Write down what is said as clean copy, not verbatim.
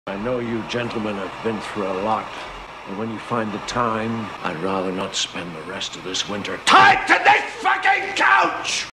I know you gentlemen have been through a lot, and when you find the time, I'd rather not spend the rest of this winter tied to this fucking couch!